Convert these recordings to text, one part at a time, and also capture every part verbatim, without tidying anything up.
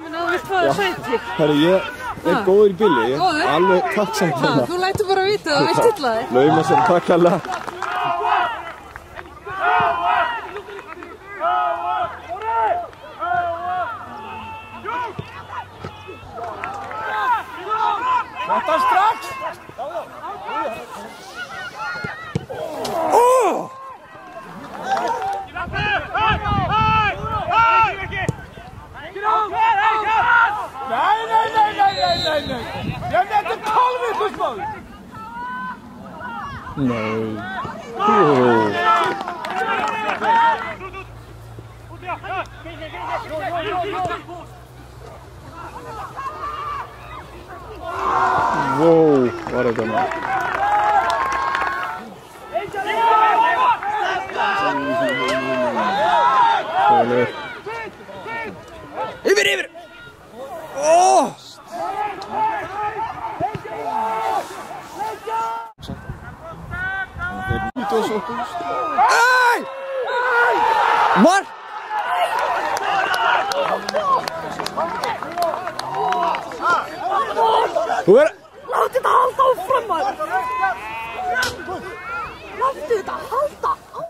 Menna, þú vilt fá þér sæti? Herri, ég er góður í billi, ég er alveg takksamt hérna. Þú lætur bara vita það, við stilla þig. Lauma sem takk alveg. Þetta strax! Ó! Nei, nei, nei, nei, nei, nei, nei! Ég nefndi tólf maður! Nei. Wow, var þetta maður? Svolur. Yfir, yfir! Åh! Ey! Mark! Þú er... Láttu þetta halda áfram, maður! Láttu þetta halda áfram!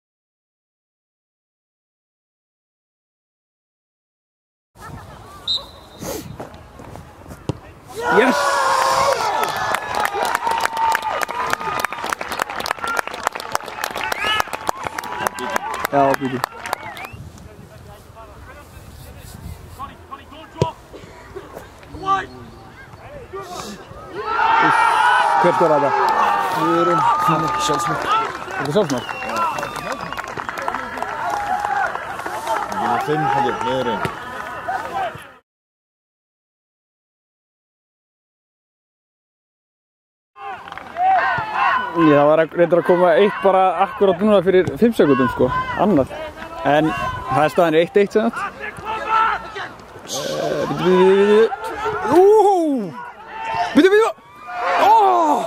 Yes! Já, Beattie. Hver skoraði þetta? Leikurinn. Sjálfsmark. Er þetta Sjálfsmark? Ég er fimm hægir, Leikurinn. Já, það var reyndar að koma eitt bara akkurat núna fyrir fimm sekúndum sko, annað. En það er staðan eitt eitt sem þetta. Bíddu, bíddu, bíddu. Úúúú! Bíddu, bíddu! Óóóó!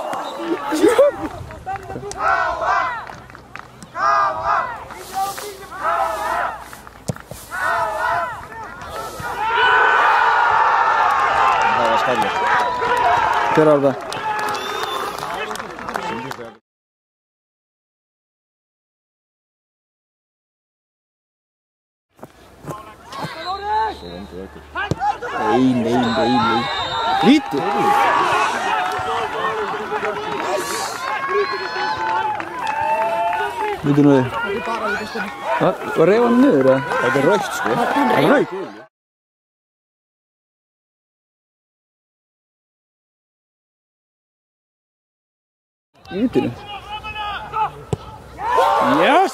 Það var skadilegt. Hver var það? Nei, nei, nei, nei. Lítið. Lítið nú þig. Hvað? Var reyfa hann niður eða? Þetta er rautt sko. Það er rautt? Lítið. Yes!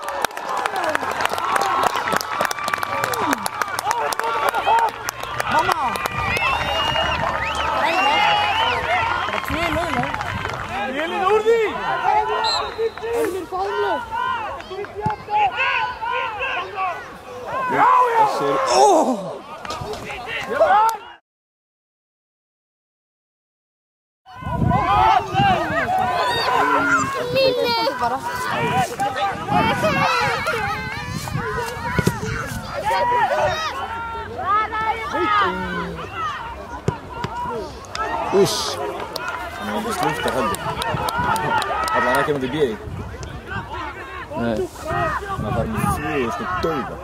Uss! Hann er alveg slúft að heldur. Það var ekki með þetta bíði. Nei. Það var með fjögur sko dauða.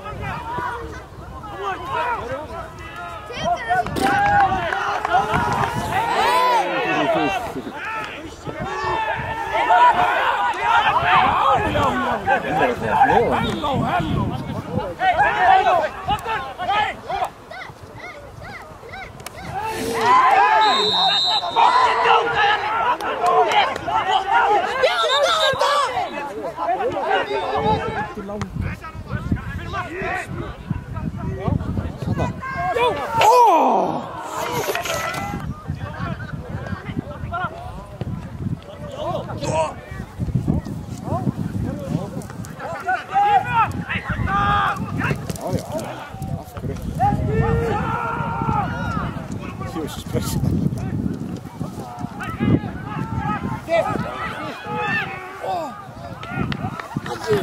Hello, hello!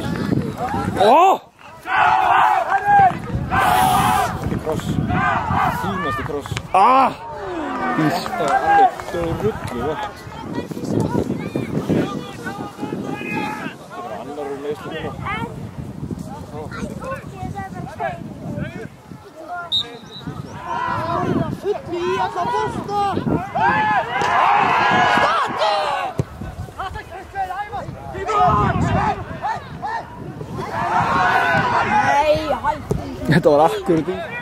Åh! Ekki kross. fínasti kross. Ah! Ís. Þetta var alveg rullu vott. Þetta var annar úr meðslu núna. Full í alla bolta! Stati! Nei, hætti! Þetta var akkurat í.